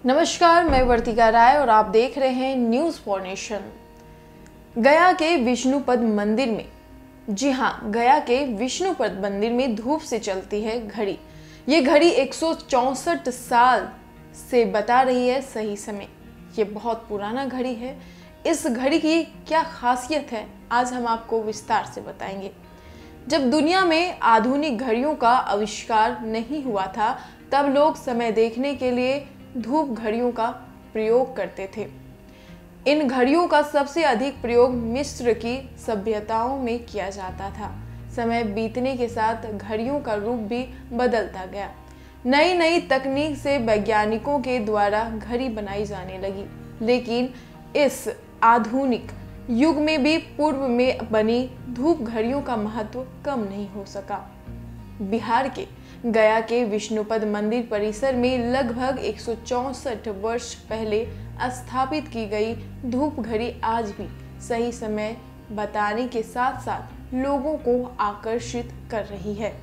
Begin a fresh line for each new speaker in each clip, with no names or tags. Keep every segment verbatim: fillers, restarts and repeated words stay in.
नमस्कार, मैं वर्तिका राय और आप देख रहे हैं न्यूज फॉर नेशन। गया के विष्णुपद मंदिर में, जी हाँ, गया के विष्णुपद मंदिर में धूप से चलती है घड़ी। ये घड़ी एक सौ चौसठ साल से बता रही है सही समय। ये बहुत पुराना घड़ी है। इस घड़ी की क्या खासियत है, आज हम आपको विस्तार से बताएंगे। जब दुनिया में आधुनिक घड़ियों का आविष्कार नहीं हुआ था, तब लोग समय देखने के लिए धूप घड़ियों का प्रयोग करते थे। इन घड़ियों का सबसे अधिक प्रयोग मिस्र की सभ्यताओं में किया जाता था। समय बीतने के साथ घड़ियों का रूप भी बदलता गया। नई नई तकनीक से वैज्ञानिकों के द्वारा घड़ी बनाई जाने लगी, लेकिन इस आधुनिक युग में भी पूर्व में बनी धूप घड़ियों का महत्व कम नहीं हो सका। बिहार के गया के विष्णुपद मंदिर परिसर में लगभग एक सौ चौसठ वर्ष पहले स्थापित की गई धूप घड़ी आज भी सही समय बताने के साथ साथ लोगों को आकर्षित कर रही है।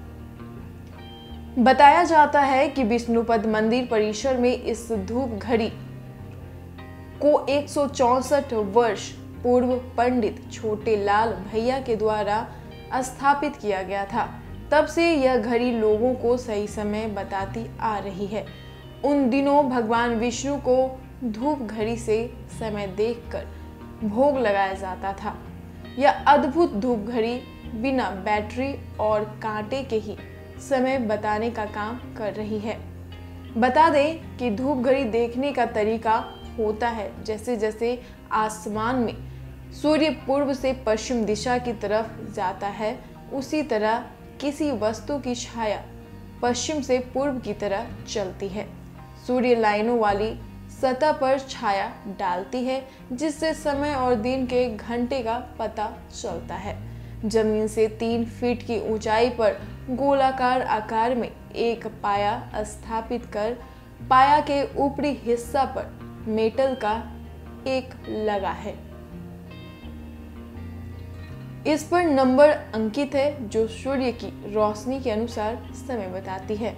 बताया जाता है कि विष्णुपद मंदिर परिसर में इस धूप घड़ी को एक सौ चौसठ वर्ष पूर्व पंडित छोटे लाल भैया के द्वारा स्थापित किया गया था। तब से यह घड़ी लोगों को सही समय बताती आ रही है। उन दिनों भगवान विष्णु को धूप घड़ी से समय देखकर भोग लगाया जाता था। यह अद्भुत धूप घड़ी बिना बैटरी और कांटे के ही समय बताने का काम कर रही है। बता दें कि धूप घड़ी देखने का तरीका होता है, जैसे जैसे आसमान में सूर्य पूर्व से पश्चिम दिशा की तरफ जाता है, उसी तरह किसी वस्तु की छाया पश्चिम से पूर्व की तरह चलती है। सूर्य लाइनों वाली सतह पर छाया डालती है, जिससे समय और दिन के घंटे का पता चलता है। जमीन से तीन फीट की ऊंचाई पर गोलाकार आकार में एक पाया स्थापित कर पाया के ऊपरी हिस्सा पर मेटल का एक लगा है। इस पर नंबर अंकित है, जो सूर्य की रोशनी के अनुसार समय बताती है।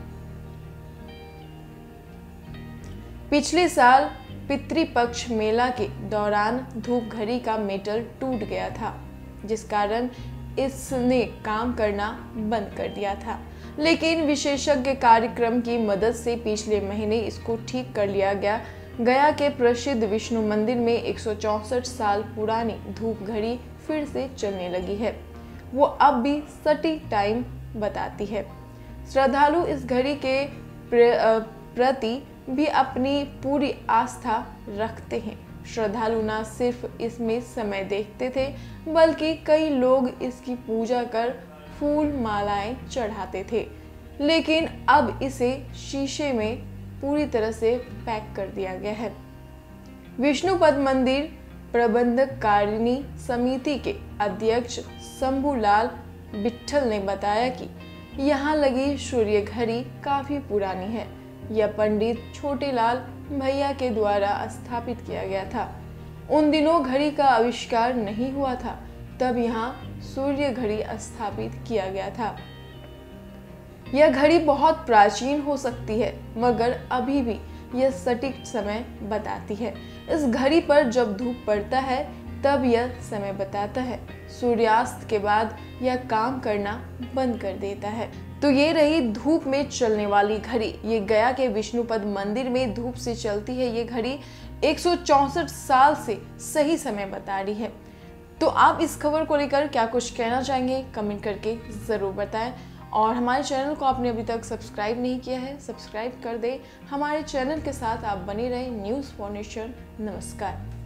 पिछले साल पितृपक्ष मेला के दौरान धूप घड़ी का मेटल टूट गया था, जिस कारण इसने काम करना बंद कर दिया था। लेकिन विशेषज्ञ कार्यक्रम की मदद से पिछले महीने इसको ठीक कर लिया गया। गया के प्रसिद्ध विष्णु मंदिर में एक सौ चौसठ साल पुरानी धूप घड़ी फिर से चलने लगी है। वो अब भी सटीक टाइम बताती है। श्रद्धालु इस घड़ी के प्रति भी अपनी पूरी आस्था रखते हैं। श्रद्धालु न सिर्फ इसमें समय देखते थे, बल्कि कई लोग इसकी पूजा कर फूल मालाएं चढ़ाते थे। लेकिन अब इसे शीशे में पूरी तरह से पैक कर दिया गया है। विष्णुपद मंदिर प्रबंधकारिणी समिति के अध्यक्ष शंभूलाल बिट्ठल ने बताया कि यहाँ लगी सूर्य घड़ी काफी पुरानी है। यह पंडित छोटे लाल भैया के द्वारा स्थापित किया गया था। उन दिनों घड़ी का आविष्कार नहीं हुआ था, तब यहाँ सूर्य घड़ी स्थापित किया गया था। यह घड़ी बहुत प्राचीन हो सकती है, मगर अभी भी यह सटीक समय बताती है। इस घड़ी पर जब धूप पड़ता है तब यह समय बताता है। सूर्यास्त के बाद यह काम करना बंद कर देता है। तो ये रही धूप में चलने वाली घड़ी। ये गया के विष्णुपद मंदिर में धूप से चलती है। ये घड़ी एक सौ चौसठ साल से सही समय बता रही है। तो आप इस खबर को लेकर क्या कुछ कहना चाहेंगे, कमेंट करके जरूर बताएं। और हमारे चैनल को आपने अभी तक सब्सक्राइब नहीं किया है, सब्सक्राइब कर दें। हमारे चैनल के साथ आप बने रहें। News for nation. नमस्कार।